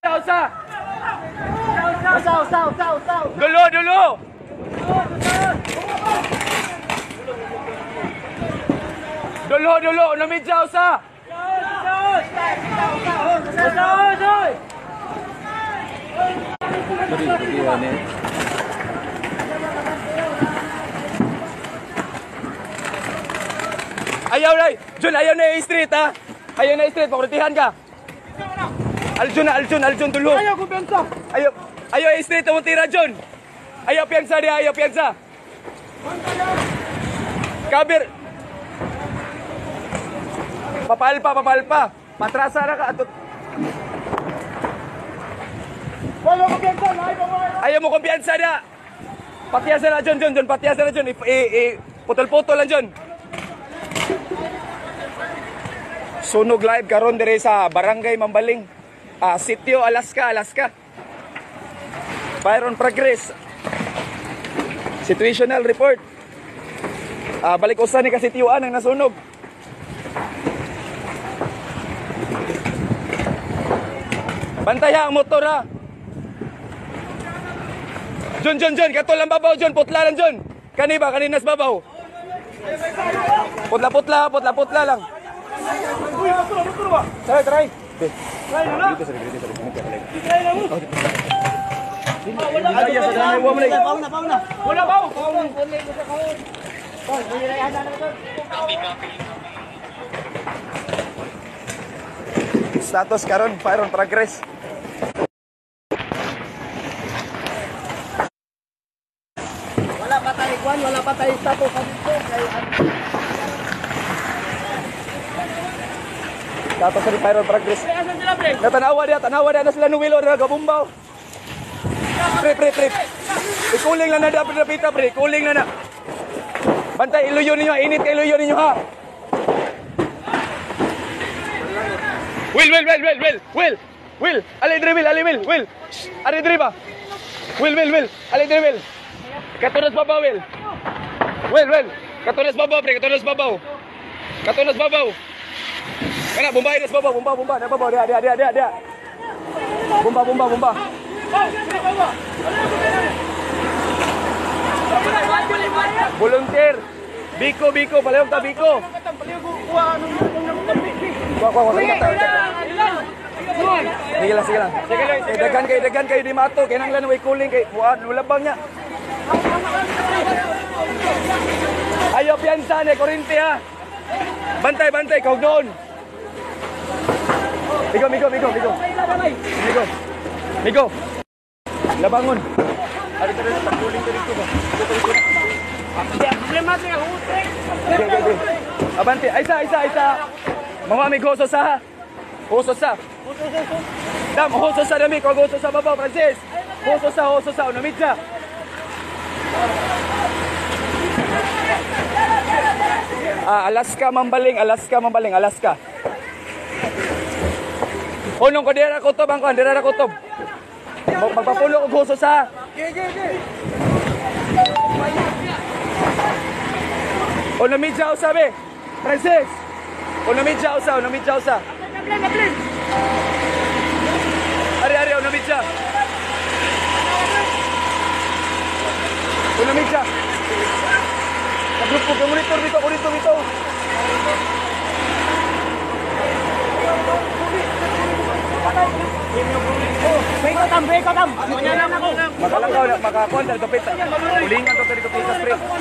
Usa. Usa. Dulo. Dulo, namidya usa. Ayaw na, Jun, ayaw na i-street ha. Ayaw na i-street, pakuritihan ka. Aljun, dulo. Ayaw ko pensa. Ayaw i-street, tira Jun. Ayaw piyansa dia, ayaw piyansa. Kabir. Papal pa. Matrasa na ka. Wala ko pensa. Ayaw mo kumpiyansa dia. Patiyasan na Jun. Patiyasan na Jun. Putol-putol lang Jun. Sunog live karon dire sa Barangay Mambaling, Sitio Alaska. Fire on progress. Situational report. Balik usa ni kasitioan ang nasunog. Bantay ang motor ha. Jun, katol ang babaw Jun, putla lang Jun. Kaninas babaw. Putla lang. Uy, motor ba? Try. Try na. Dito. Try na mo. Pauna. Wala ba? Status karon fire on progress. Wala pa tayo status dito. Dapat sa fire on progress. Tanawa dia na sila nuwilo na gabumbaw. Pre. Ikuling lang na dapat napita pre, kuling na. Bantay iluyo ninyo, init kay iluyo ninyo ha. Will. Ali Will. Ari driba. Will. Ali drivel. Katunas babaw Will. Katunas babaw pre, katunas babaw. Kana bomba na babaw dia. Bomba. Volunteer. Biko, palihog ta Biko. Sige lang. Dagan kayo di mato, kay nang lanaway kuling kay ulabang niya. Ayaw piyansa ni Korinte ha. Bantay, kau doon. Migo. Labangon. Ari tara sa pagkuling dito ba? Problema sa hutek. Okay. Abante, isa. Mga amigo sa. Hoso sa. Dam, hoso sa dami, ko hoso sa babaw, Francis. Hoso sa, unamidya. Alaska Mambaling. Punong ko dira kutob ang kon, dira kutob. Magpapulo og hoso sa. Unamidya usabe. Francis. Unamidya usa. Ari unamidya. Nagrupo ka monitor dito. Break ko tam. Makalangaw na, makakuan na, kapit. Ulingan to dito, kapit.